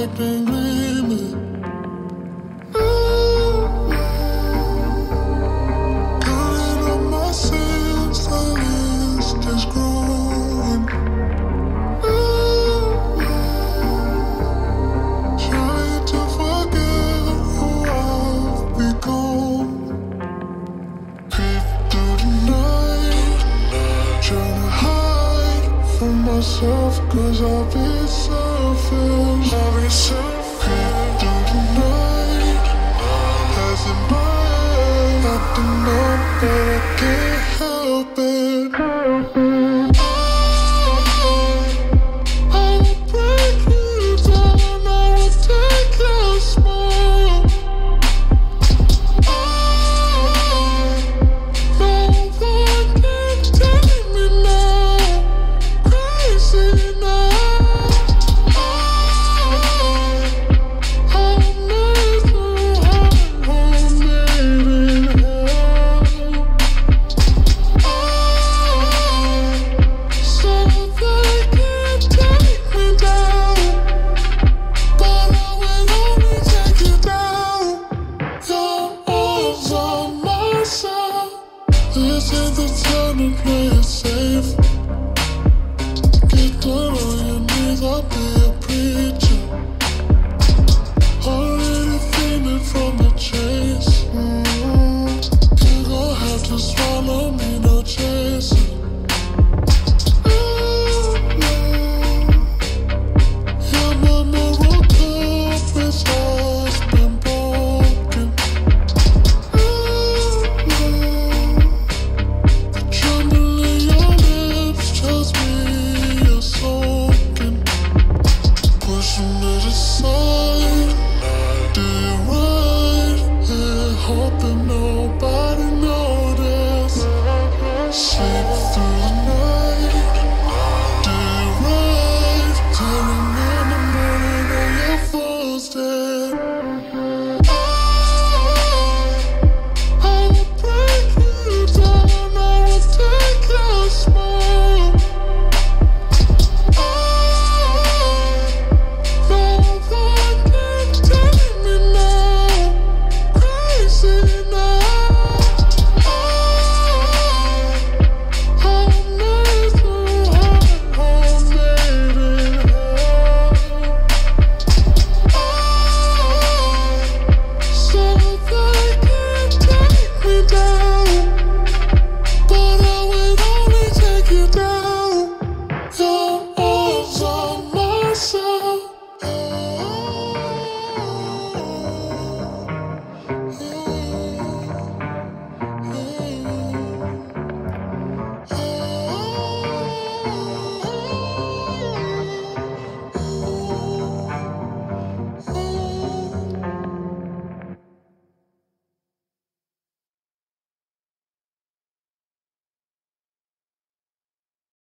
acting dreamy. Counting up my sins, the list is growing. Trying to forget who I've become. Creep through the night, trying to hide from myself, 'cause I've been selfish. Creep through the night, passing by, acting up, but I can't help it.